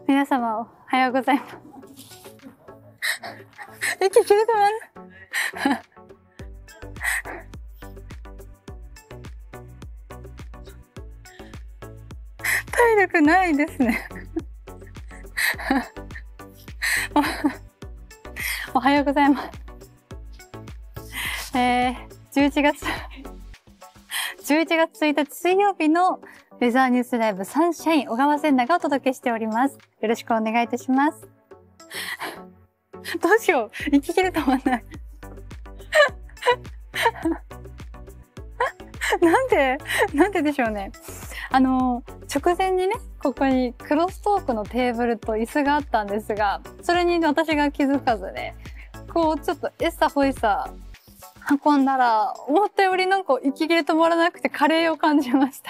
皆様おはようございます。息切れてます。体力ないですね。おはようございます。11月1日水曜日のウェザーニュースライブサンシャイン小川千奈がお届けしております。よろしくお願いいたします。どうしよう。息切れ止まんない。なんででしょうね。直前にね、ここにクロストークのテーブルと椅子があったんですが、それに私が気づかずね、こうちょっとエッサホイサ運んだら、思ったよりなんか息切れ止まらなくてカレーを感じました。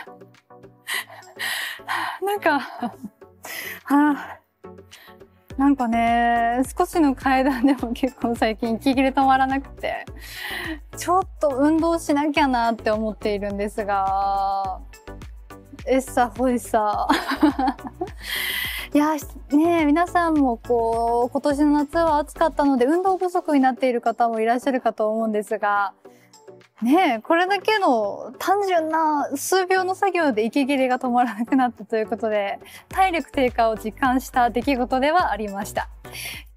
なんかね、少しの階段でも結構最近息切れ止まらなくて、ちょっと運動しなきゃなって思っているんですが、エッサホイサいやね、皆さんもこう今年の夏は暑かったので運動不足になっている方もいらっしゃるかと思うんですが、ねえ、これだけの単純な数秒の作業で息切れが止まらなくなったということで、体力低下を実感した出来事ではありました。